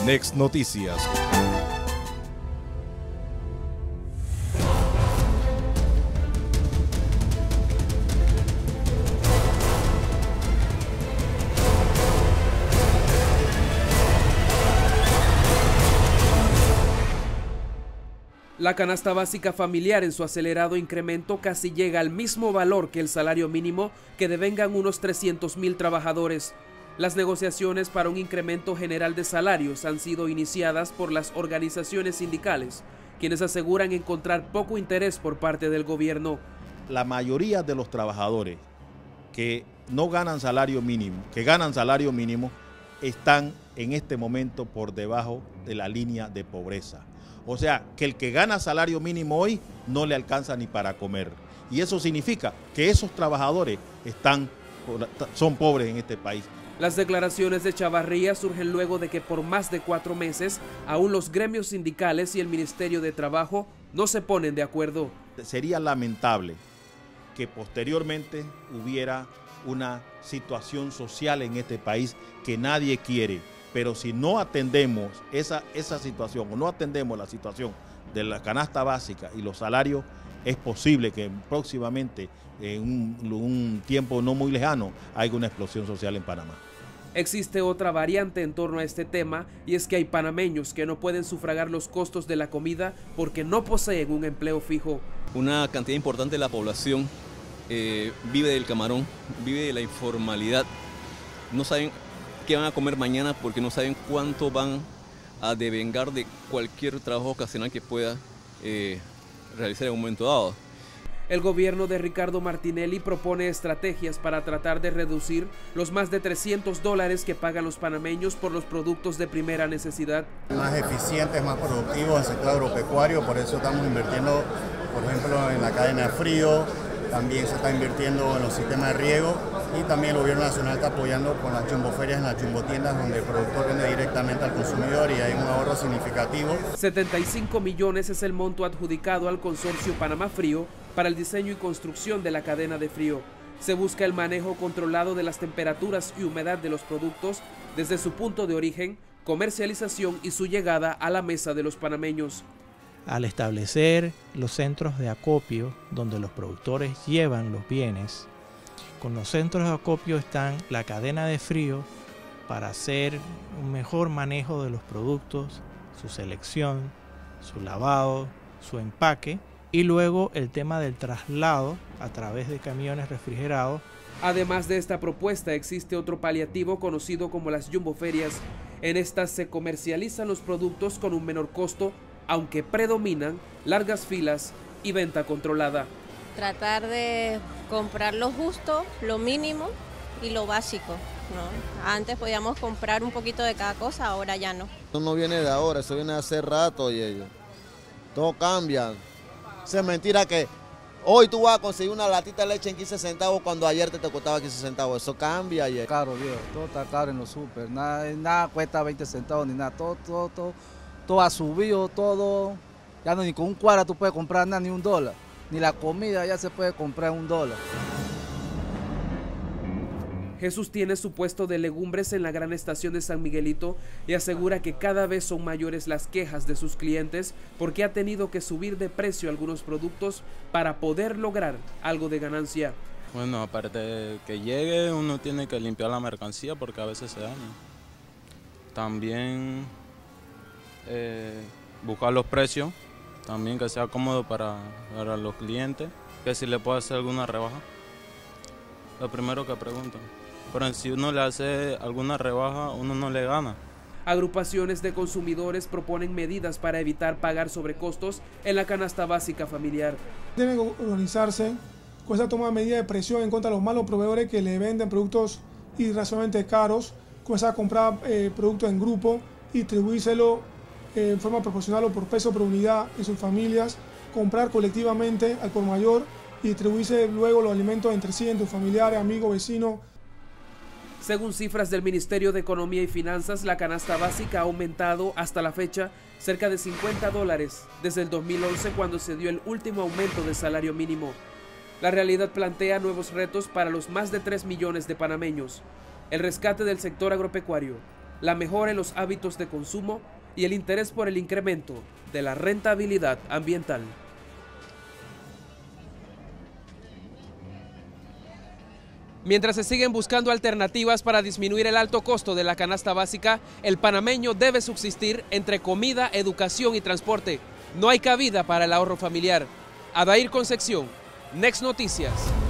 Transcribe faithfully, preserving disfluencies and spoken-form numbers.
Next Noticias. La canasta básica familiar en su acelerado incremento casi llega al mismo valor que el salario mínimo que devengan unos trescientos mil trabajadores. Las negociaciones para un incremento general de salarios han sido iniciadas por las organizaciones sindicales, quienes aseguran encontrar poco interés por parte del gobierno. La mayoría de los trabajadores que no ganan salario mínimo, que ganan salario mínimo, están en este momento por debajo de la línea de pobreza. O sea, que el que gana salario mínimo hoy no le alcanza ni para comer. Y eso significa que esos trabajadores están, son pobres en este país. Las declaraciones de Chavarría surgen luego de que por más de cuatro meses aún los gremios sindicales y el Ministerio de Trabajo no se ponen de acuerdo. Sería lamentable que posteriormente hubiera una situación social en este país que nadie quiere. Pero si no atendemos esa, esa situación o no atendemos la situación de la canasta básica y los salarios, es posible que próximamente, en un, un tiempo no muy lejano, haya una explosión social en Panamá. Existe otra variante en torno a este tema y es que hay panameños que no pueden sufragar los costos de la comida porque no poseen un empleo fijo. Una cantidad importante de la población eh, vive del camarón, vive de la informalidad, no saben qué van a comer mañana porque no saben cuánto van a devengar de cualquier trabajo ocasional que pueda eh, realizar en un momento dado. El gobierno de Ricardo Martinelli propone estrategias para tratar de reducir los más de trescientos dólares que pagan los panameños por los productos de primera necesidad. Más eficientes, más productivos en el sector agropecuario, por eso estamos invirtiendo, por ejemplo, en la cadena de frío, también se está invirtiendo en los sistemas de riego y también el gobierno nacional está apoyando con las jumboferias en las jumbotiendas donde el productor vende directamente al consumidor y hay un ahorro significativo. setenta y cinco millones es el monto adjudicado al consorcio Panamá Frío para el diseño y construcción de la cadena de frío. Se busca el manejo controlado de las temperaturas y humedad de los productos desde su punto de origen, comercialización y su llegada a la mesa de los panameños. Al establecer los centros de acopio donde los productores llevan los bienes, con los centros de acopio están la cadena de frío para hacer un mejor manejo de los productos, su selección, su lavado, su empaque y luego el tema del traslado a través de camiones refrigerados. Además de esta propuesta existe otro paliativo conocido como las jumboferias. En estas se comercializan los productos con un menor costo, aunque predominan largas filas y venta controlada. Tratar de comprar lo justo, lo mínimo y lo básico, ¿no? Antes podíamos comprar un poquito de cada cosa, ahora ya no. Eso no viene de ahora, eso viene de hace rato y ellos. Todo cambia. Es mentira que hoy tú vas a conseguir una latita de leche en quince centavos cuando ayer te, te costaba quince centavos. Eso cambia. Y... Caro, viejo, todo está caro en los super, nada, nada cuesta veinte centavos ni nada, todo, todo, todo. Todo ha subido, todo, ya no ni con un cuadra tú puedes comprar nada, ni un dólar, ni la comida ya se puede comprar un dólar. Jesús tiene su puesto de legumbres en la gran estación de San Miguelito y asegura que cada vez son mayores las quejas de sus clientes porque ha tenido que subir de precio algunos productos para poder lograr algo de ganancia. Bueno, aparte de que llegue, uno tiene que limpiar la mercancía porque a veces se daña. También Eh, buscar los precios, también que sea cómodo para, para los clientes, que si le puede hacer alguna rebaja, lo primero que preguntan. Pero si uno le hace alguna rebaja, uno no le gana. Agrupaciones de consumidores proponen medidas para evitar pagar sobrecostos en la canasta básica familiar. Deben organizarse con esa toma de medidas de presión en contra de los malos proveedores que le venden productos irrazonablemente caros, comenzar a comprar eh, productos en grupo y distribuírselo en forma proporcional o por peso por unidad en sus familias, comprar colectivamente al por mayor y distribuirse luego los alimentos entre sí, entre familiares, amigos, vecinos. Según cifras del Ministerio de Economía y Finanzas, la canasta básica ha aumentado hasta la fecha cerca de cincuenta dólares desde el dos mil once, cuando se dio el último aumento del salario mínimo. La realidad plantea nuevos retos para los más de tres millones de panameños. El rescate del sector agropecuario la mejora en los hábitos de consumo y el interés por el incremento de la rentabilidad ambiental. Mientras se siguen buscando alternativas para disminuir el alto costo de la canasta básica, el panameño debe subsistir entre comida, educación y transporte. No hay cabida para el ahorro familiar. Adair Concepción, Next Noticias.